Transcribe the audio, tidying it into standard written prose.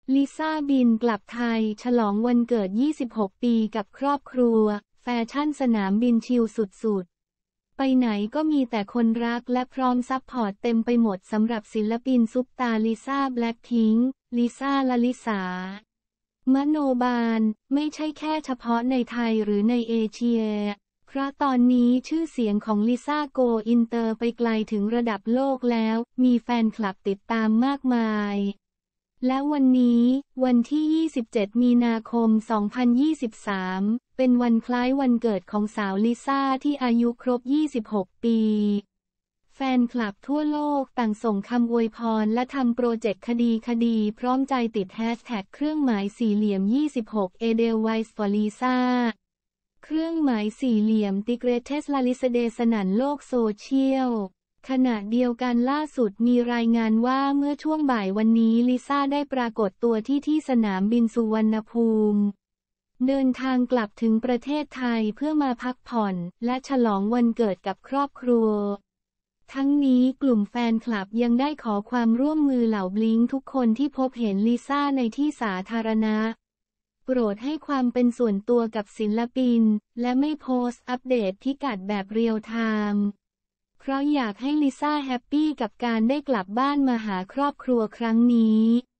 ลิซ่าบินกลับไทยฉลองวันเกิด 26 ปีกับครอบครัว แฟชั่นสนามบินชิลสุดๆ ไปไหนก็มีแต่คนรักและพร้อมซัพพอร์ตเต็มไปหมดสำหรับศิลปินซุปตาลิซ่าแบล็คพิงค์ลิซ่าลลิสามโนบาลไม่ใช่แค่เฉพาะในไทยหรือในเอเชียเพราะตอนนี้ชื่อเสียงของลิซ่าโกอินเตอร์ไปไกลถึงระดับโลกแล้วมีแฟนคลับติดตามมากมายและวันนี้วันที่ 27 มีนาคม 2023 เป็นวันคล้ายวันเกิดของสาวลิซ่าที่อายุครบ 26 ปีแฟนคลับทั่วโลกต่างส่งคำอวยพรและทำโปรเจกต์คดีพร้อมใจติดแฮชแท็กเครื่องหมายสี่เหลี่ยม 26 Edelweiss for Lisa เครื่องหมายสี่เหลี่ยม The Greatest Lalisa Day สนั่นโลกโซเชียลขณะเดียวกันล่าสุดมีรายงานว่าเมื่อช่วงบ่ายวันนี้ลิซ่าได้ปรากฏตัวที่สนามบินสุวรรณภูมิเดินทางกลับถึงประเทศไทยเพื่อมาพักผ่อนและฉลองวันเกิดกับครอบครัวทั้งนี้กลุ่มแฟนคลับยังได้ขอความร่วมมือเหล่าบลิงทุกคนที่พบเห็นลิซ่าในที่สาธารณะโปรดให้ความเป็นส่วนตัวกับศิลปินและไม่โพสต์อัปเดตพิกัดแบบเรียลไทม์เพราะอยากให้ลิซ่าแฮปปี้กับการได้กลับบ้านมาหาครอบครัวครั้งนี้